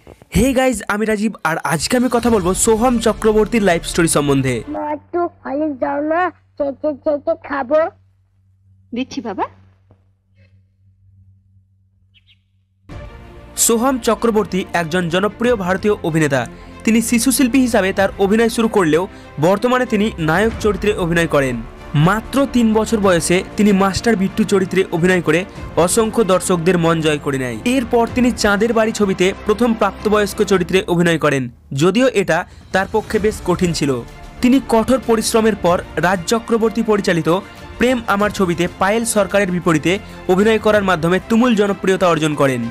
Hey guys আমি রাজীব আর আজকে আমি কথা বলবো সোহম চক্রবর্তীর লাইফ স্টোরি সম্বন্ধে। একটু হলে যাও না, চেটে চেটে খাবো। দিচ্ছি বাবা। সোহম চক্রবর্তী একজন জনপ্রিয় ভারতীয় অভিনেতা। তিনি শিশু শিল্পী হিসাবে তার অভিনয় শুরু করলেও বর্তমানে তিনি নায়ক চরিত্রে অভিনয় করেন। মাত্র 3 বছর বয়সে তিনি মাস্টার বিট্টু চরিত্রে অভিনয় করে অসংখ্য দর্শকদের মন জয় করে নেয়। এরপর তিনি চাঁদের বাড়ি ছবিতে প্রথম প্রাপ্তবয়স্ক চরিত্রে অভিনয় করেন, যদিও এটা তার পক্ষে বেশ কঠিন ছিল। তিনি কঠোর পরিশ্রমের পর রাজ চক্রবর্তী পরিচালিত প্রেম আমার ছবিতে পায়েল সরকারের বিপরীতে অভিনয় করার মাধ্যমে তুমুল জনপ্রিয়তা অর্জন করেন।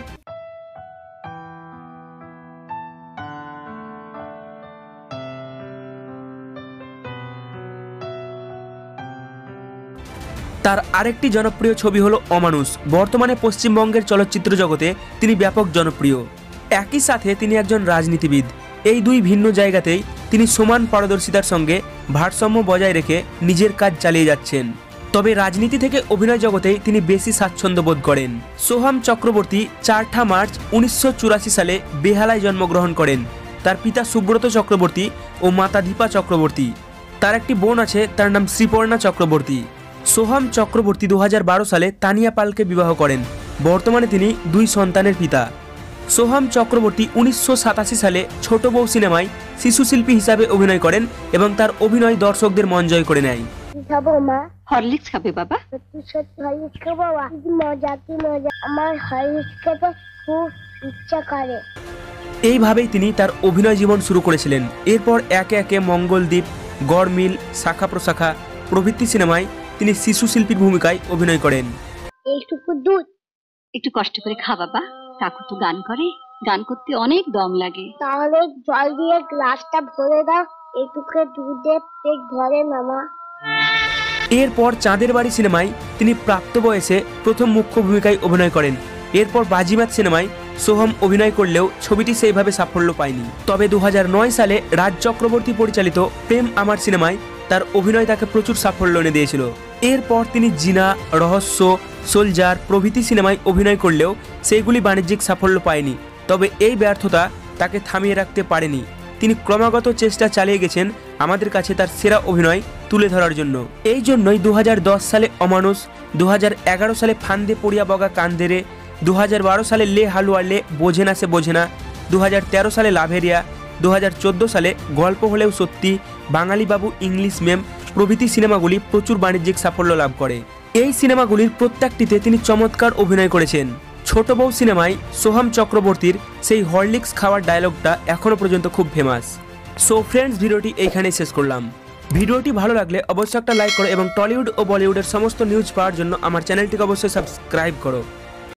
তার আরেকটি জনপ্রিয় ছবি হলো অমানুষ। বর্তমানে পশ্চিমবঙ্গের চলচ্চিত্র জগতে তিনি ব্যাপক জনপ্রিয়। একই সাথে তিনি একজন রাজনীতিবিদ। এই দুই ভিন্ন জায়গাতেই তিনি সমান পারদর্শিতার সঙ্গে ভারসাম্য বজায় রেখে নিজের কাজ চালিয়ে যাচ্ছেন। তবে রাজনীতি থেকে অভিনয় জগতেই তিনি বেশি স্বাচ্ছন্দ্য বোধ করেন। সোহম চক্রবর্তী 4 মার্চ 1984 সালে বেহালায় জন্মগ্রহণ করেন। তার পিতা সুব্রত চক্রবর্তী ও মাতা দীপা চক্রবর্তী। তার একটি বোন আছে, তার নাম শ্রীপর্ণা চক্রবর্তী। সোহম চক্রবর্তী 2012 সালে তানিয়া পালকে বিবাহ করেন। বর্তমানে তিনি 2 সন্তানের পিতা। সোহম চক্রবর্তী 1987 সালে ছোট বউ সিনেমায় শিশু শিল্পী হিসাবে অভিনয় করেন এবং তার অভিনয় দর্শকদের মন জয় করে নেয়। খাবো মা? হরলিক্স খাবে বাবা? সত্যি সত্যি হরলিক্স খাবো বাবা। কি মজা, কি মজা! আমার হরলিক্স খেতে খুব ইচ্ছা করে। এইভাবেই তিনি তার অভিনয় জীবন শুরু করেছিলেন। এরপর একে একে মঙ্গলদ্বীপ, গড়মিল, শাখা প্রশাখা প্রভৃতি সিনেমায় তিনি শিশু শিল্পীর ভূমিকায় অভিনয় করেন। এইটুকু দুধ একটু কষ্ট করে খা বাবা। কাকু তো গান করে, গান করতে অনেক দম লাগে। তাহলে জল দিয়ে গ্লাসটা ভরে দাও, এইটুকু দুধে পেট ভরে না মা। এরপর চাঁদের বাড়ি সিনেমায় তিনি প্রাপ্তবয়সে প্রথম মুখ্য ভূমিকায় অভিনয় করেন। এরপর বাজিমাত সিনেমায় সোহম অভিনয় করলেও ছবিটি সেইভাবে সাফল্য পায়নি। তবে 2009 সালে রাজ চক্রবর্তী পরিচালিত প্রেম আমার সিনেমায় তার অভিনয় তাকে প্রচুর সাফল্য এনে দিয়েছিল। এরপর তিনি জিনা, রহস্য, সোলজার প্রভৃতি সিনেমায় অভিনয় করলেও সেইগুলি বাণিজ্যিক সাফল্য পায়নি। তবে এই ব্যর্থতা তাকে থামিয়ে রাখতে পারেনি। তিনি ক্রমাগত চেষ্টা চালিয়ে গেছেন আমাদের কাছে তার সেরা অভিনয় তুলে ধরার জন্য। এই জন্যই 2010 সালে অমানুষ, 2011 সালে ফান্দে পড়িয়া বগা কান্দেরে, 2012 সালে লে হালুয়া লে বোঝে না সে বোঝে না, 2013 সালে লাভেরিয়া, 2014 সালে গল্প হলেও সত্যি, বাঙালি বাবু, ইংলিশ মেম প্রভৃতি সিনেমাগুলি প্রচুর বাণিজ্যিক সাফল্য লাভ করে। এই সিনেমাগুলির প্রত্যেকটিতে তিনি চমৎকার অভিনয় করেছেন। ছোট বউ সিনেমায় সোহম চক্রবর্তীর সেই হরলিক্স খাওয়ার ডায়লগটা এখনো পর্যন্ত খুব ফেমাস। সো ফ্রেন্ডস, ভিডিওটি এইখানেই শেষ করলাম। ভিডিওটি ভালো লাগলে অবশ্যই একটা লাইক করো এবং টলিউড ও বলিউডের সমস্ত নিউজ পাওয়ার জন্য আমার চ্যানেলটিকে অবশ্যই সাবস্ক্রাইব করো।